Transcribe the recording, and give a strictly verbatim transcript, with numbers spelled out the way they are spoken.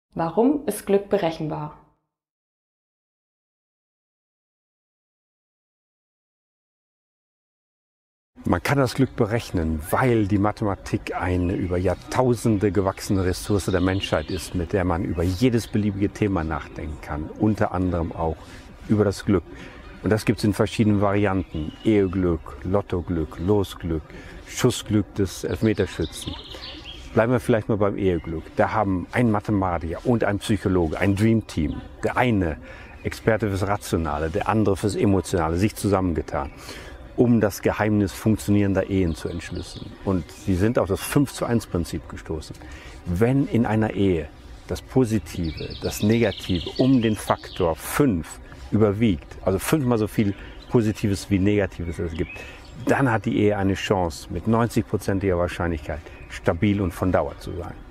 Warum ist Glück berechenbar? Man kann das Glück berechnen, weil die Mathematik eine über Jahrtausende gewachsene Ressource der Menschheit ist, mit der man über jedes beliebige Thema nachdenken kann, unter anderem auch über das Glück. Und das gibt es in verschiedenen Varianten: Eheglück, Lottoglück, Losglück, Schussglück des Elfmeterschützen. Bleiben wir vielleicht mal beim Eheglück. Da haben ein Mathematiker und ein Psychologe, ein Dreamteam, der eine Experte fürs Rationale, der andere fürs Emotionale, sich zusammengetan, um das Geheimnis funktionierender Ehen zu entschlüsseln. Und sie sind auf das fünf zu eins Prinzip gestoßen. Wenn in einer Ehe das Positive, das Negative um den Faktor fünf überwiegt, also fünfmal so viel Positives wie Negatives es gibt, dann hat die Ehe eine Chance, mit neunzig prozentiger Wahrscheinlichkeit stabil und von Dauer zu sein.